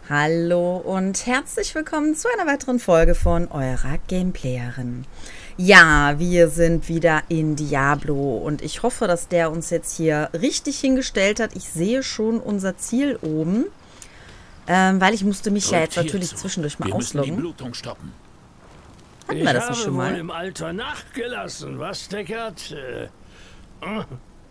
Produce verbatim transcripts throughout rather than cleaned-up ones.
Hallo und herzlich willkommen zu einer weiteren Folge von eurer Gameplayerin. Ja, wir sind wieder in Diablo und ich hoffe, dass der uns jetzt hier richtig hingestellt hat. Ich sehe schon unser Ziel oben, ähm, weil ich musste mich Drückt ja jetzt natürlich zu. zwischendurch mal wir ausloggen. Die Blutung stoppen. Hatten wir das nicht schon mal? Ich habe wohl im Alter nachgelassen, was, Deckard? Äh, oh.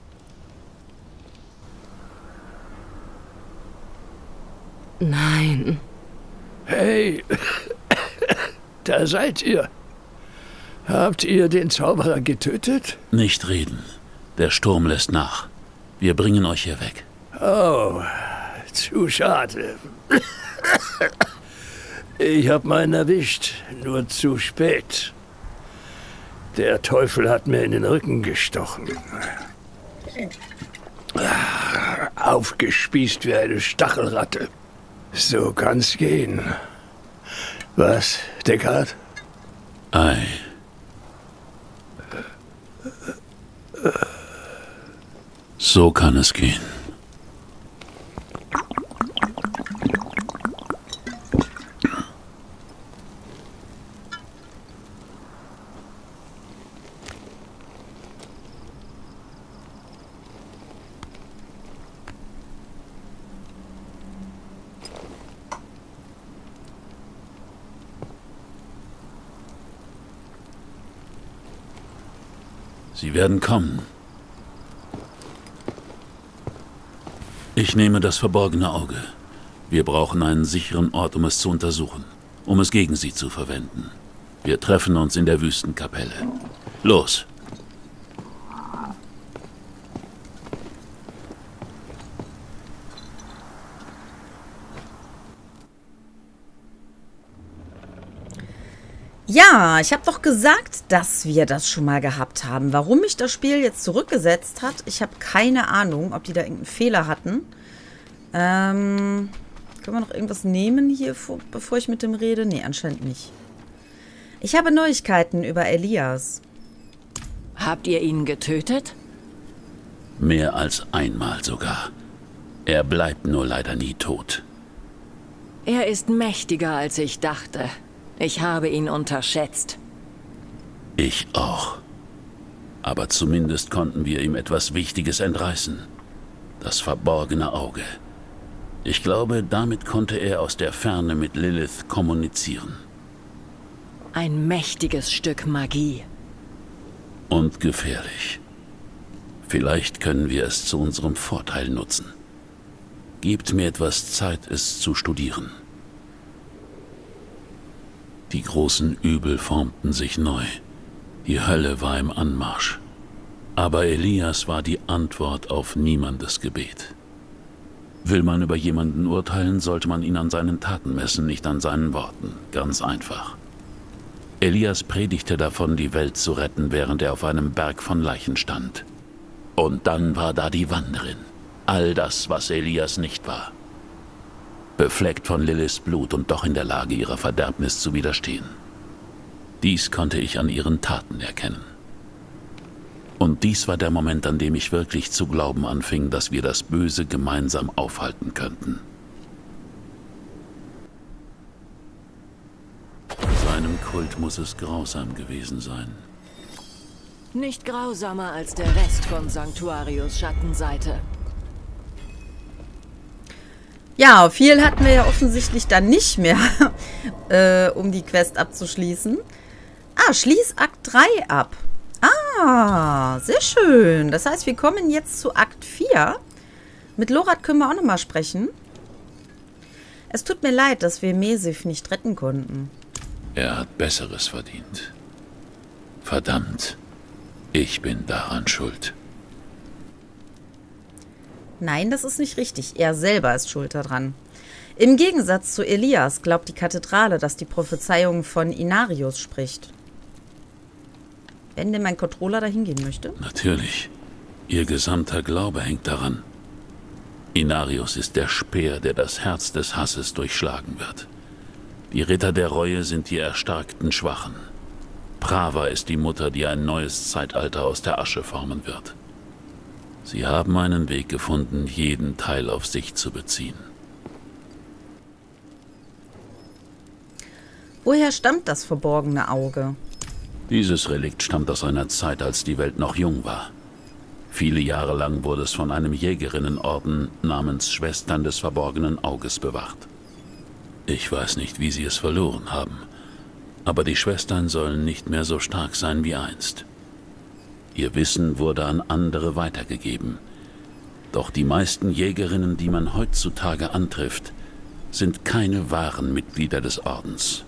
Nein. Hey, da seid ihr. Habt ihr den Zauberer getötet? Nicht reden. Der Sturm lässt nach. Wir bringen euch hier weg. Oh, zu schade. Ich hab meinen erwischt, nur zu spät. Der Teufel hat mir in den Rücken gestochen. Aufgespießt wie eine Stachelratte. So kann's gehen. Was, Deckard? Ei. So kann es gehen. Sie werden kommen. Ich nehme das verborgene Auge. Wir brauchen einen sicheren Ort, um es zu untersuchen, um es gegen sie zu verwenden. Wir treffen uns in der Wüstenkapelle. Los! Ja, ich habe doch gesagt, dass wir das schon mal gehabt haben. Warum mich das Spiel jetzt zurückgesetzt hat, ich habe keine Ahnung, ob die da irgendeinen Fehler hatten. Ähm, können wir noch irgendwas nehmen hier, bevor ich mit dem rede? Nee, anscheinend nicht. Ich habe Neuigkeiten über Elias. Habt ihr ihn getötet? Mehr als einmal sogar. Er bleibt nur leider nie tot. Er ist mächtiger, als ich dachte. Ich habe ihn unterschätzt. Ich auch. Aber zumindest konnten wir ihm etwas Wichtiges entreißen. Das verborgene Auge. Ich glaube, damit konnte er aus der Ferne mit Lilith kommunizieren. Ein mächtiges Stück Magie. Und gefährlich. Vielleicht können wir es zu unserem Vorteil nutzen. Gebt mir etwas Zeit, es zu studieren. Die großen Übel formten sich neu. Die Hölle war im Anmarsch. Aber Elias war die Antwort auf niemandes Gebet. Will man über jemanden urteilen, sollte man ihn an seinen Taten messen, nicht an seinen Worten. Ganz einfach. Elias predigte davon, die Welt zu retten, während er auf einem Berg von Leichen stand. Und dann war da die Wanderin. All das, was Elias nicht war. Befleckt von Liliths Blut und doch in der Lage, ihrer Verderbnis zu widerstehen. Dies konnte ich an ihren Taten erkennen. Und dies war der Moment, an dem ich wirklich zu glauben anfing, dass wir das Böse gemeinsam aufhalten könnten. Seinem Kult muss es grausam gewesen sein. Nicht grausamer als der Rest von Sanctuarius Schattenseite. Ja, viel hatten wir ja offensichtlich dann nicht mehr, äh, um die Quest abzuschließen. Ah, schließ Akt drei ab. Ah, sehr schön. Das heißt, wir kommen jetzt zu Akt vier. Mit Lorath können wir auch nochmal sprechen. Es tut mir leid, dass wir Mesif nicht retten konnten. Er hat Besseres verdient. Verdammt, ich bin daran schuld. Nein, das ist nicht richtig. Er selber ist schuld daran. Im Gegensatz zu Elias glaubt die Kathedrale, dass die Prophezeiung von Inarius spricht. Wenn denn mein Controller dahin gehen möchte? Natürlich. Ihr gesamter Glaube hängt daran. Inarius ist der Speer, der das Herz des Hasses durchschlagen wird. Die Ritter der Reue sind die erstarkten Schwachen. Prava ist die Mutter, die ein neues Zeitalter aus der Asche formen wird. Sie haben einen Weg gefunden, jeden Teil auf sich zu beziehen. Woher stammt das verborgene Auge? Dieses Relikt stammt aus einer Zeit, als die Welt noch jung war. Viele Jahre lang wurde es von einem Jägerinnenorden namens Schwestern des verborgenen Auges bewacht. Ich weiß nicht, wie sie es verloren haben, aber die Schwestern sollen nicht mehr so stark sein wie einst. Ihr Wissen wurde an andere weitergegeben. Doch die meisten Jägerinnen, die man heutzutage antrifft, sind keine wahren Mitglieder des Ordens.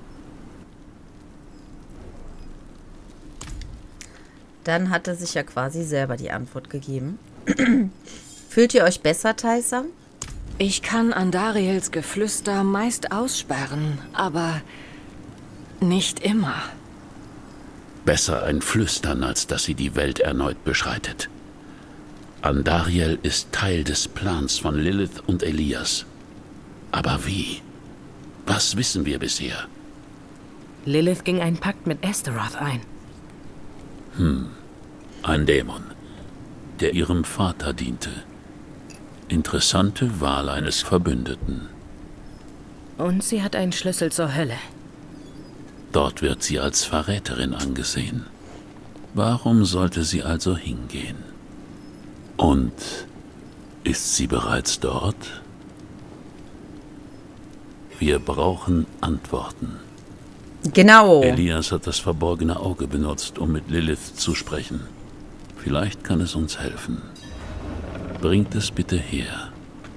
Dann hat er sich ja quasi selber die Antwort gegeben. Fühlt ihr euch besser, Taissa? Ich kann Andariels Geflüster meist aussperren, aber nicht immer. Besser ein Flüstern, als dass sie die Welt erneut beschreitet. Andariel ist Teil des Plans von Lilith und Elias. Aber wie? Was wissen wir bisher? Lilith ging einen Pakt mit Astaroth ein. Hm, ein Dämon, der ihrem Vater diente. Interessante Wahl eines Verbündeten. Und sie hat einen Schlüssel zur Hölle. Dort wird sie als Verräterin angesehen. Warum sollte sie also hingehen? Und ist sie bereits dort? Wir brauchen Antworten. Genau. Elias hat das verborgene Auge benutzt, um mit Lilith zu sprechen. Vielleicht kann es uns helfen. Bringt es bitte her.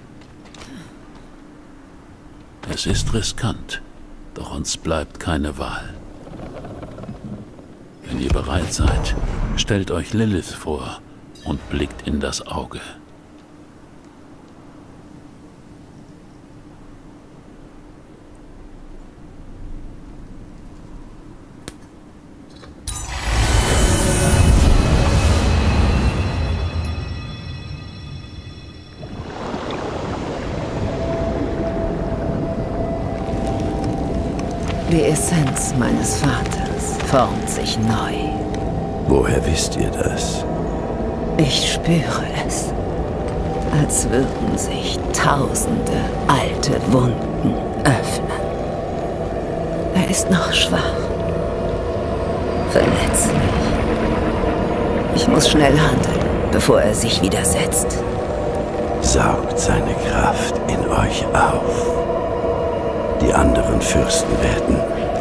Es ist riskant, doch uns bleibt keine Wahl. Wenn ihr bereit seid, stellt euch Lilith vor und blickt in das Auge. Die Essenz meines Vaters formt sich neu. Woher wisst ihr das? Ich spüre es, als würden sich tausende alte Wunden öffnen. Er ist noch schwach, verletzlich. Ich muss schnell handeln, bevor er sich widersetzt. Saugt seine Kraft in euch auf. Die anderen Fürsten werden.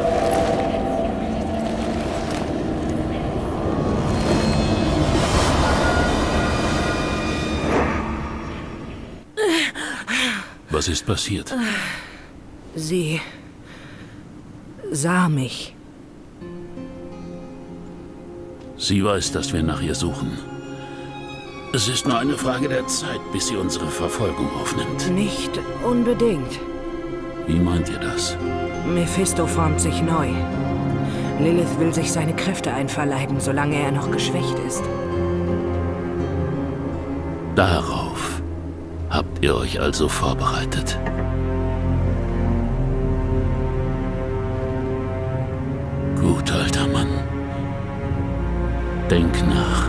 Was ist passiert? Sie sah mich. Sie weiß, dass wir nach ihr suchen. Es ist nur eine Frage der Zeit, bis sie unsere Verfolgung aufnimmt. Nicht unbedingt. Wie meint ihr das? Mephisto formt sich neu. Lilith will sich seine Kräfte einverleiben, solange er noch geschwächt ist. Darauf habt ihr euch also vorbereitet. Gut, alter Mann. Denk nach.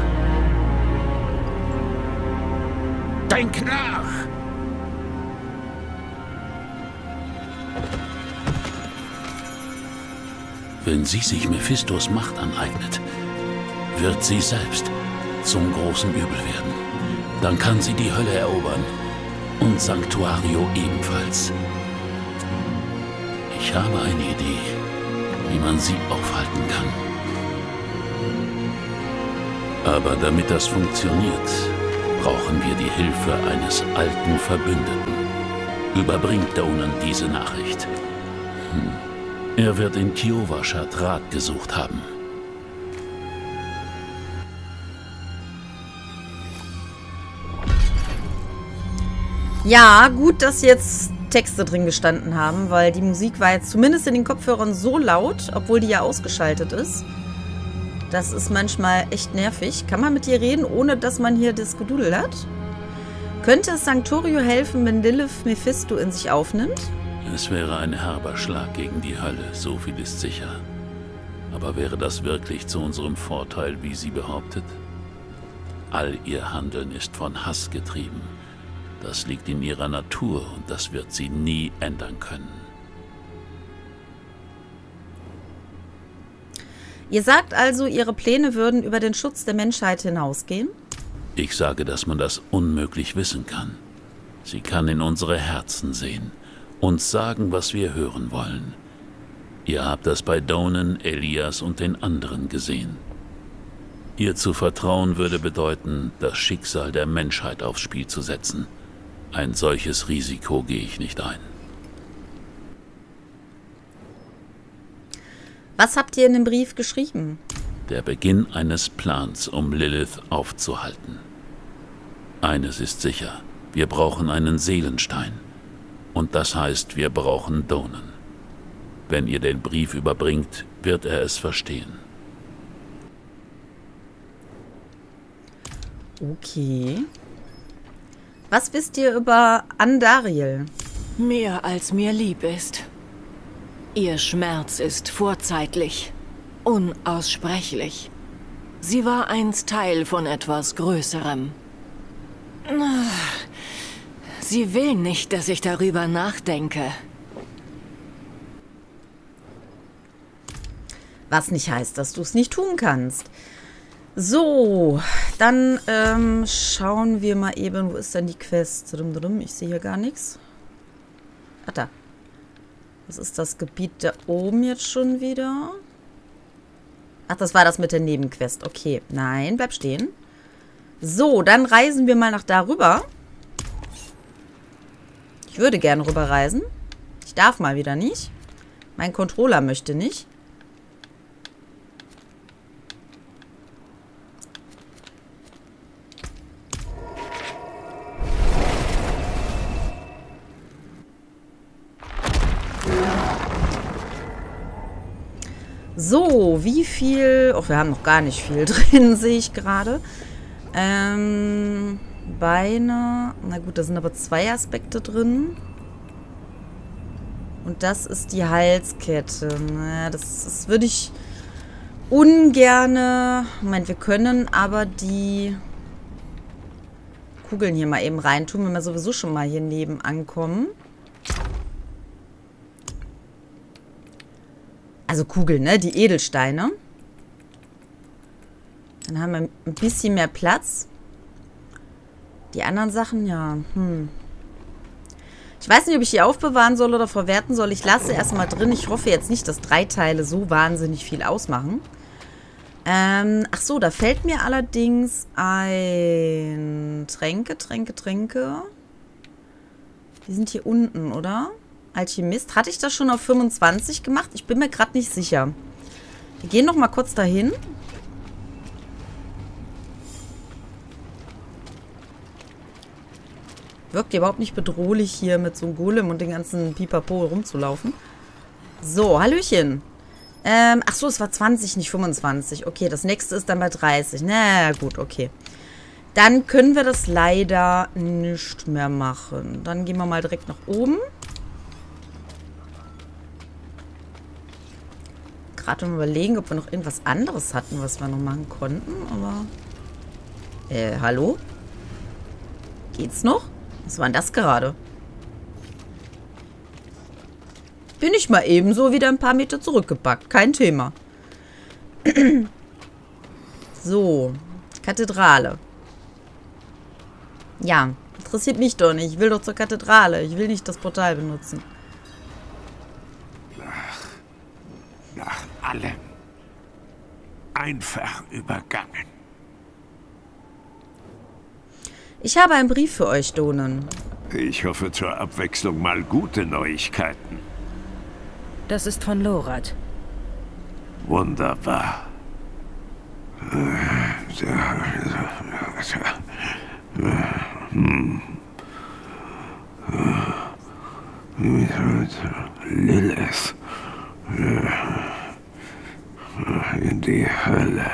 Denk nach! Wenn sie sich Mephistos Macht aneignet, wird sie selbst zum großen Übel werden. Dann kann sie die Hölle erobern und Sanctuario ebenfalls. Ich habe eine Idee, wie man sie aufhalten kann. Aber damit das funktioniert, brauchen wir die Hilfe eines alten Verbündeten. Überbringt Donan diese Nachricht. Hm. Er wird in Kyovashad Rat gesucht haben. Ja, gut, dass jetzt Texte drin gestanden haben, weil die Musik war jetzt zumindest in den Kopfhörern so laut, obwohl die ja ausgeschaltet ist. Das ist manchmal echt nervig. Kann man mit dir reden, ohne dass man hier das Gedudel hat? Könnte es Sanctorio helfen, wenn Lilith Mephisto in sich aufnimmt? Es wäre ein herber Schlag gegen die Hölle, so viel ist sicher. Aber wäre das wirklich zu unserem Vorteil, wie sie behauptet? All ihr Handeln ist von Hass getrieben. Das liegt in ihrer Natur und das wird sie nie ändern können. Ihr sagt also, Ihre Pläne würden über den Schutz der Menschheit hinausgehen? Ich sage, dass man das unmöglich wissen kann. Sie kann in unsere Herzen sehen, uns sagen, was wir hören wollen. Ihr habt das bei Donan, Elias und den anderen gesehen. Ihr zu vertrauen würde bedeuten, das Schicksal der Menschheit aufs Spiel zu setzen. Ein solches Risiko gehe ich nicht ein. Was habt ihr in dem Brief geschrieben? Der Beginn eines Plans, um Lilith aufzuhalten. Eines ist sicher, wir brauchen einen Seelenstein. Und das heißt, wir brauchen Donan. Wenn ihr den Brief überbringt, wird er es verstehen. Okay. Was wisst ihr über Andariel? Mehr als mir lieb ist. Ihr Schmerz ist vorzeitlich, unaussprechlich. Sie war einst Teil von etwas Größerem. Sie will nicht, dass ich darüber nachdenke. Was nicht heißt, dass du es nicht tun kannst. So, dann ähm, schauen wir mal eben, wo ist denn die Quest? Ich sehe hier gar nichts. Ach, da. Was ist das Gebiet da oben jetzt schon wieder? Ach, das war das mit der Nebenquest. Okay, nein, bleib stehen. So, dann reisen wir mal nach da rüber. Ich würde gerne rüberreisen. Ich darf mal wieder nicht. Mein Controller möchte nicht. So, wie viel... Oh, wir haben noch gar nicht viel drin, sehe ich gerade. Ähm, Beine... Na gut, da sind aber zwei Aspekte drin. Und das ist die Halskette. Naja, das, das würde ich ungerne... Moment, wir können aber die Kugeln hier mal eben reintun, wenn wir sowieso schon mal hier neben ankommen. Also Kugeln, ne? Die Edelsteine. Dann haben wir ein bisschen mehr Platz. Die anderen Sachen, ja. Hm. Ich weiß nicht, ob ich die aufbewahren soll oder verwerten soll. Ich lasse erstmal drin. Ich hoffe jetzt nicht, dass drei Teile so wahnsinnig viel ausmachen. Ähm, ach so, da fällt mir allerdings ein... Tränke, Tränke, Tränke. Die sind hier unten, oder? Alchemist. Hatte ich das schon auf fünfundzwanzig gemacht? Ich bin mir gerade nicht sicher. Wir gehen noch mal kurz dahin. Wirkt überhaupt nicht bedrohlich, hier mit so einem Golem und den ganzen Pipapo rumzulaufen. So, Hallöchen. Ähm, ach so, es war zwanzig, nicht fünfundzwanzig. Okay, das nächste ist dann bei dreißig. Na gut, okay. Dann können wir das leider nicht mehr machen. Dann gehen wir mal direkt nach oben. Gerade mal überlegen, ob wir noch irgendwas anderes hatten, was wir noch machen konnten, aber... Äh, hallo? Geht's noch? Was war denn das gerade? Bin ich mal ebenso wieder ein paar Meter zurückgepackt. Kein Thema. So. Kathedrale. Ja, interessiert mich doch nicht. Ich will doch zur Kathedrale. Ich will nicht das Portal benutzen. Nach allem. Einfach übergangen. Ich habe einen Brief für euch, Donan. Ich hoffe zur Abwechslung mal gute Neuigkeiten. Das ist von Lorath. Wunderbar. Lilith. In die Hölle.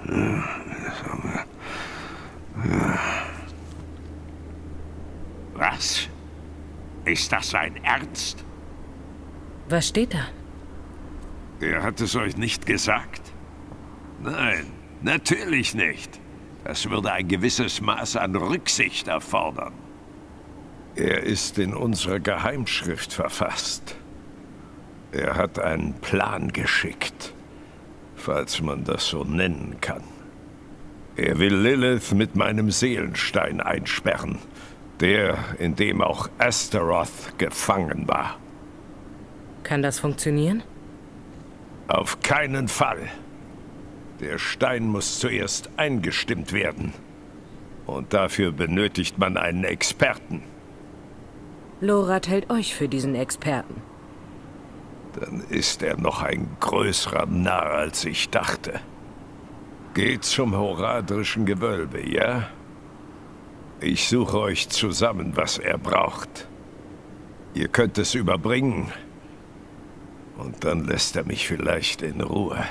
Was? Ist das sein Ernst? Was steht da? Er hat es euch nicht gesagt? Nein, natürlich nicht. Das würde ein gewisses Maß an Rücksicht erfordern. Er ist in unserer Geheimschrift verfasst. Er hat einen Plan geschickt. falls man das so nennen kann. Er will Lilith mit meinem Seelenstein einsperren, der, in dem auch Astaroth gefangen war. Kann das funktionieren? Auf keinen Fall. Der Stein muss zuerst eingestimmt werden. Und dafür benötigt man einen Experten. Lorath hält euch für diesen Experten. Dann ist er noch ein größerer Narr, als ich dachte. Geht zum Horadrischen Gewölbe, ja? Ich suche euch zusammen, was er braucht. Ihr könnt es überbringen. Und dann lässt er mich vielleicht in Ruhe.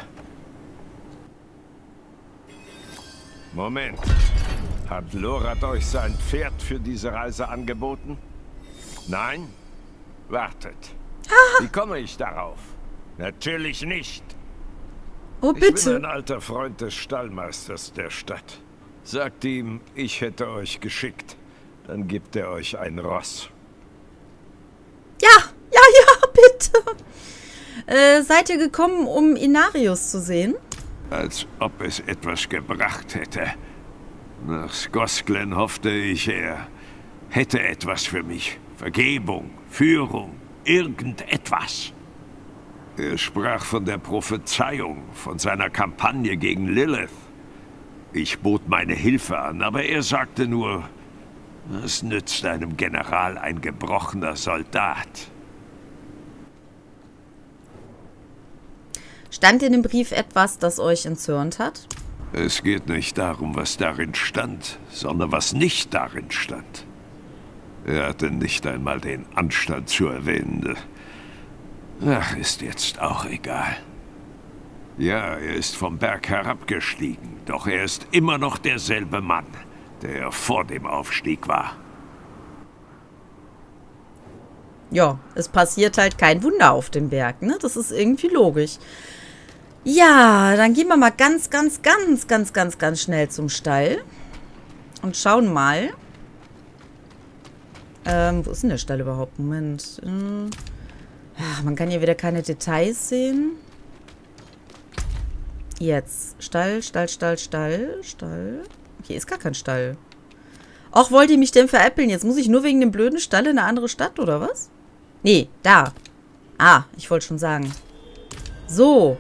Moment. Hat Lorath euch sein Pferd für diese Reise angeboten? Nein? Wartet. Wie komme ich darauf? Natürlich nicht. Oh, Ich bin bitte. ein alter Freund des Stallmeisters der Stadt. Sagt ihm, ich hätte euch geschickt. Dann gibt er euch ein Ross. Ja, ja, ja, bitte. Äh, seid ihr gekommen, um Inarius zu sehen? Als ob es etwas gebracht hätte. Nach Skosglen hoffte ich, er hätte etwas für mich. Vergebung, Führung, irgendetwas. Er sprach von der Prophezeiung, von seiner Kampagne gegen Lilith. Ich bot meine Hilfe an, aber er sagte nur, was nützt einem General ein gebrochener Soldat? Stand in dem Brief etwas, das euch entzürnt hat? Es geht nicht darum, was darin stand, sondern was nicht darin stand. Er hatte nicht einmal den Anstand zu erwähnen. Ach, ist jetzt auch egal. Ja, er ist vom Berg herabgestiegen, doch er ist immer noch derselbe Mann, der vor dem Aufstieg war. Ja, es passiert halt kein Wunder auf dem Berg, ne? Das ist irgendwie logisch. Ja, dann gehen wir mal ganz, ganz, ganz, ganz, ganz, ganz schnell zum Stall. Und schauen mal. Ähm, wo ist denn der Stall überhaupt? Moment. Äh, ach, man kann hier wieder keine Details sehen. Jetzt. Stall, Stall, Stall, Stall, Stall. Hier ist gar kein Stall. Och, wollt ihr mich denn veräppeln? Jetzt muss ich nur wegen dem blöden Stall in eine andere Stadt, oder was? Nee, da. Ah, ich wollte schon sagen. So.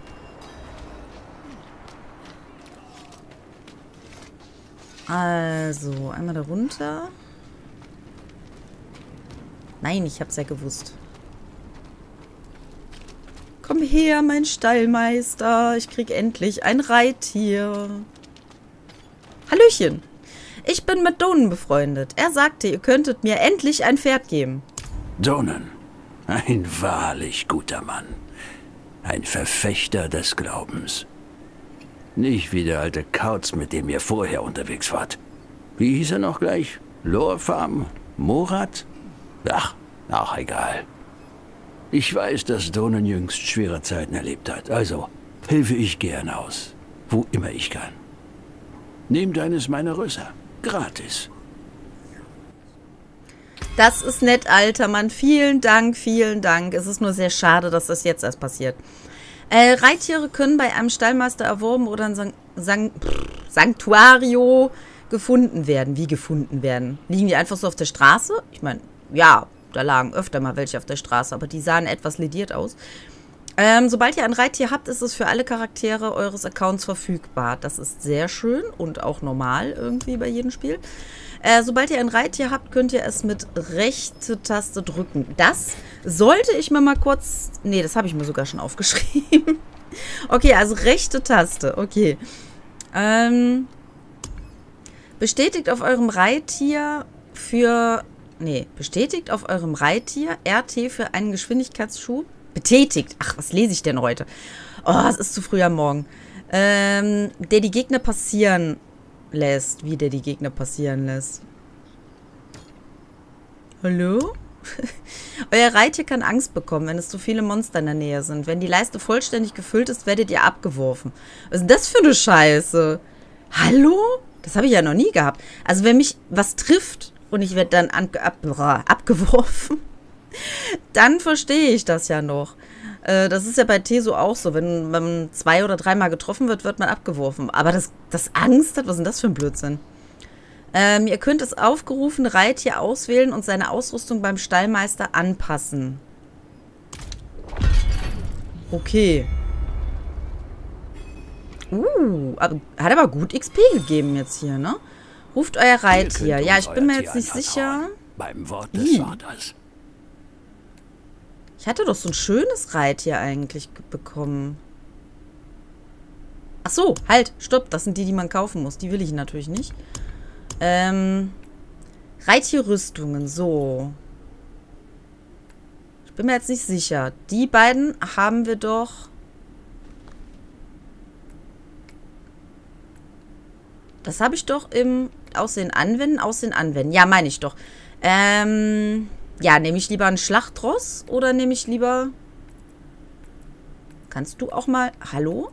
Also, einmal da runter. Nein, ich hab's ja gewusst. Komm her, mein Stallmeister. Ich krieg endlich ein Reittier. Hallöchen. Ich bin mit Donen befreundet. Er sagte, ihr könntet mir endlich ein Pferd geben. Donen, ein wahrlich guter Mann. Ein Verfechter des Glaubens. Nicht wie der alte Kauz, mit dem ihr vorher unterwegs wart. Wie hieß er noch gleich? Lorfarm? Morat? Ach, auch egal. Ich weiß, dass Donen jüngst schwere Zeiten erlebt hat. Also helfe ich gern aus, wo immer ich kann. Nehmt eines meiner Rösser. Gratis. Das ist nett, alter Mann. Vielen Dank, vielen Dank. Es ist nur sehr schade, dass das jetzt erst passiert. Äh, Reittiere können bei einem Stallmeister erworben oder in San San Sanctuario gefunden werden. Wie gefunden werden? Liegen die einfach so auf der Straße? Ich meine, ja, da lagen öfter mal welche auf der Straße, aber die sahen etwas lediert aus. Ähm, sobald ihr ein Reittier habt, ist es für alle Charaktere eures Accounts verfügbar. Das ist sehr schön und auch normal irgendwie bei jedem Spiel. Äh, sobald ihr ein Reittier habt, könnt ihr es mit rechte Taste drücken. Das sollte ich mir mal kurz... Nee, das habe ich mir sogar schon aufgeschrieben. Okay, also rechte Taste. Okay. Ähm, bestätigt auf eurem Reittier für... Nee, bestätigt auf eurem Reittier R T für einen Geschwindigkeitsschub. Betätigt. Ach, was lese ich denn heute? Oh, es ist zu früh am Morgen. Ähm, der die Gegner passieren lässt. Wie der die Gegner passieren lässt. Hallo? Euer Reittier kann Angst bekommen, wenn es zu viele Monster in der Nähe sind. Wenn die Leiste vollständig gefüllt ist, werdet ihr abgeworfen. Was ist denn das für eine Scheiße? Hallo? Das habe ich ja noch nie gehabt. Also wenn mich was trifft und ich werde dann ab, ab, abgeworfen, dann verstehe ich das ja noch. Äh, das ist ja bei Teso auch so. Wenn man zwei- oder dreimal getroffen wird, wird man abgeworfen. Aber das, das Angst hat, was ist denn das für ein Blödsinn? Ähm, ihr könnt das aufgerufene Reittier auswählen und seine Ausrüstung beim Stallmeister anpassen. Okay. Uh, aber, hat aber gut X P gegeben jetzt hier, ne? Ruft euer Reittier. Ja, ich bin mir jetzt nicht sicher. Beim Wort des Vaters. Ich hatte doch so ein schönes Reittier eigentlich bekommen. Ach so, halt, stopp. Das sind die, die man kaufen muss. Die will ich natürlich nicht. Ähm, Reittierrüstungen, so. Ich bin mir jetzt nicht sicher. Die beiden haben wir doch... Das habe ich doch im Aussehen anwenden, Aussehen anwenden. Ja, meine ich doch. Ähm, ja, nehme ich lieber ein Schlachtross oder nehme ich lieber... Kannst du auch mal... Hallo?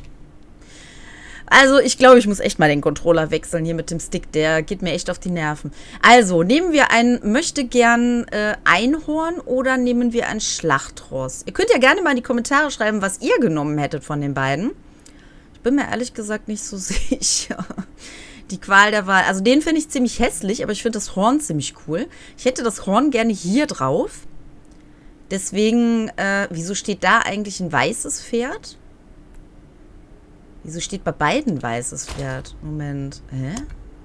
Also, ich glaube, ich muss echt mal den Controller wechseln hier mit dem Stick. Der geht mir echt auf die Nerven. Also, nehmen wir ein möchte gern äh, Einhorn oder nehmen wir ein Schlachtross? Ihr könnt ja gerne mal in die Kommentare schreiben, was ihr genommen hättet von den beiden. Ich bin mir ehrlich gesagt nicht so sicher. Die Qual der Wahl. Also, den finde ich ziemlich hässlich, aber ich finde das Horn ziemlich cool. Ich hätte das Horn gerne hier drauf. Deswegen, äh, wieso steht da eigentlich ein weißes Pferd? Wieso steht bei beiden weißes Pferd? Moment. Hä?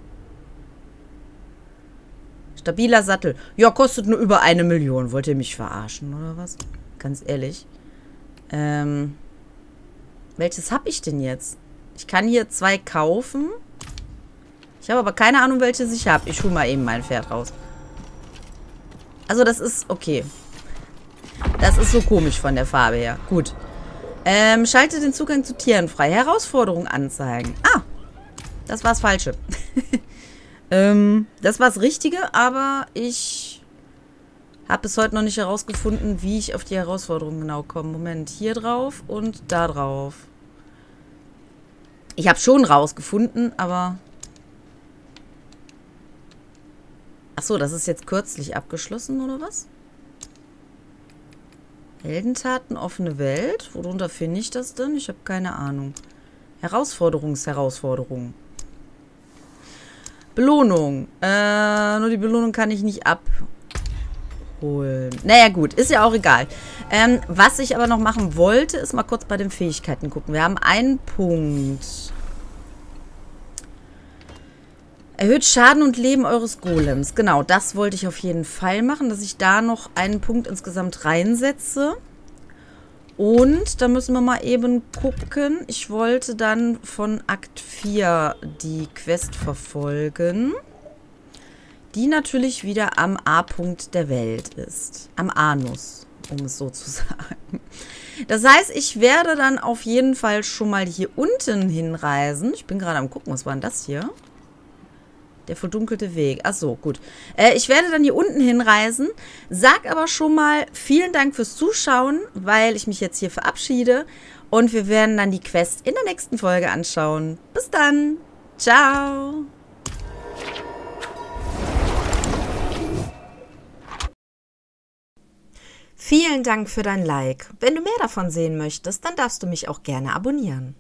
Stabiler Sattel. Ja, kostet nur über eine Million. Wollt ihr mich verarschen, oder was? Ganz ehrlich. Ähm. Welches habe ich denn jetzt? Ich kann hier zwei kaufen. Ich habe aber keine Ahnung, welches ich habe. Ich hole mal eben mein Pferd raus. Also, das ist okay. Das ist so komisch von der Farbe her. Gut. Ähm, schalte den Zugang zu Tieren frei. Herausforderung anzeigen. Ah, das war das Falsche. ähm, das war das Richtige, aber ich habe bis heute noch nicht herausgefunden, wie ich auf die Herausforderung genau komme. Moment, hier drauf und da drauf. Ich habe schon rausgefunden, aber... Achso, das ist jetzt kürzlich abgeschlossen, oder was? Heldentaten, offene Welt. Worunter finde ich das denn? Ich habe keine Ahnung. Herausforderungsherausforderung. Belohnung. Äh, nur die Belohnung kann ich nicht abholen. Naja, gut. Ist ja auch egal. Ähm, was ich aber noch machen wollte, ist mal kurz bei den Fähigkeiten gucken. Wir haben einen Punkt. Erhöht Schaden und Leben eures Golems. Genau, das wollte ich auf jeden Fall machen, dass ich da noch einen Punkt insgesamt reinsetze. Und da müssen wir mal eben gucken. Ich wollte dann von Akt vier die Quest verfolgen, die natürlich wieder am A-Punkt der Welt ist. Am Anus, um es so zu sagen. Das heißt, ich werde dann auf jeden Fall schon mal hier unten hinreisen. Ich bin gerade am gucken, was war denn das hier? Der verdunkelte Weg. Ach so, gut. Äh, ich werde dann hier unten hinreisen. Sag aber schon mal vielen Dank fürs Zuschauen, weil ich mich jetzt hier verabschiede. Und wir werden dann die Quest in der nächsten Folge anschauen. Bis dann. Ciao. Vielen Dank für dein Like. Wenn du mehr davon sehen möchtest, dann darfst du mich auch gerne abonnieren.